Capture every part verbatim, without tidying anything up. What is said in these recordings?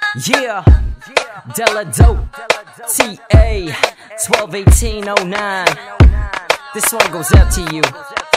Yeah, Dela dope, T A twelve eighteen oh nine. This one goes out to you.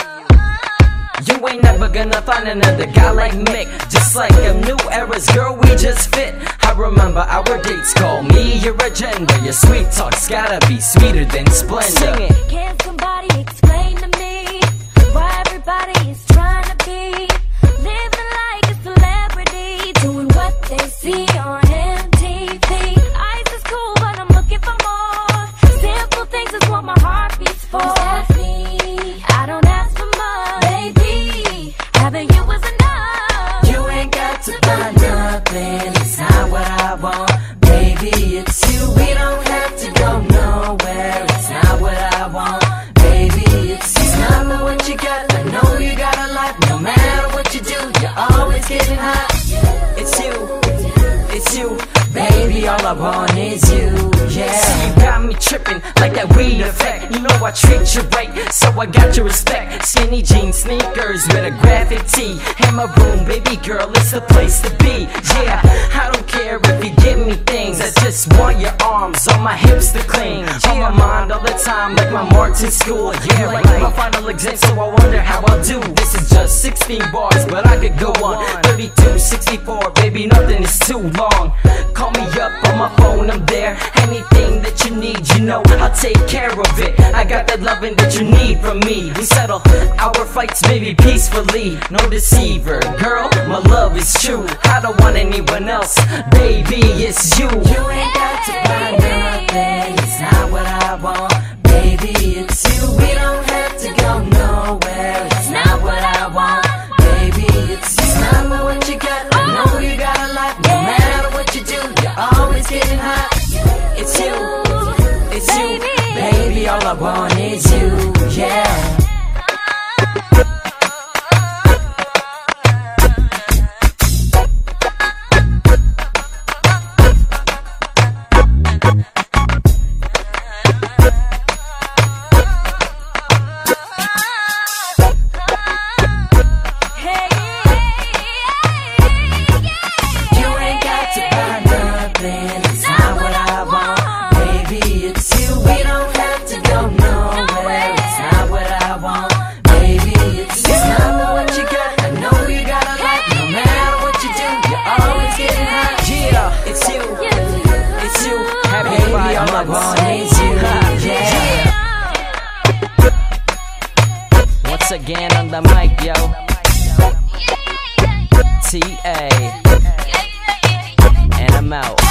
You ain't never gonna find another guy like Mick. Just like them new eras, girl, we just fit. I remember our dates, call me your agenda. Your sweet talk's gotta be sweeter than Splendor. Sing it. Can somebody explain to me why everybody is trying to be living like a celebrity, doing what they see on M T V? Ice is cool, but I'm looking for more. Simple things is what my heart beats for. That's me. I don't ask for much, baby. Having you was enough. You ain't got to buy nothing. It's not what I want, baby. It's you. We don't have to go nowhere. It's not what I want, baby. It's you. It's not what you got. I know you got a lot. No matter what you do, you're always getting hot. It's you, it's you, baby. All I want is you. Yeah. See, you got me tripping like that weed effect. You know I treat you right, so I got your respect. Skinny jeans, sneakers with a graphic tee, and my room, baby girl, it's the place to be. Yeah, I don't care if you give me things, I just want your arms on my hips to cling. On my mind all the time, like my marks in school. Yeah, like my final exam, so I wonder how I'll do. This is just sixteen bars, but I could go on thirty-two, sixty-four, baby, nothing is too long. Call me up on my phone, I'm there. Anything that you need, you know, I'll take care of it. I got that loving that you need from me. We settle our fights, baby, peacefully. No deceiver, girl, my love is true. I don't want anyone else, baby, it's you. You ain't got to buy nothing. It's not what I want, baby, it's you. We don't have to go nowhere. It's not what I want, baby, it's you. It's not what you got. I know you got a lot. No matter what you do, you're always getting hot. It's you, it's you, baby, all I want is you, yeah. All I want is you, yeah. Once again on the mic, yo, T A, and I'm out.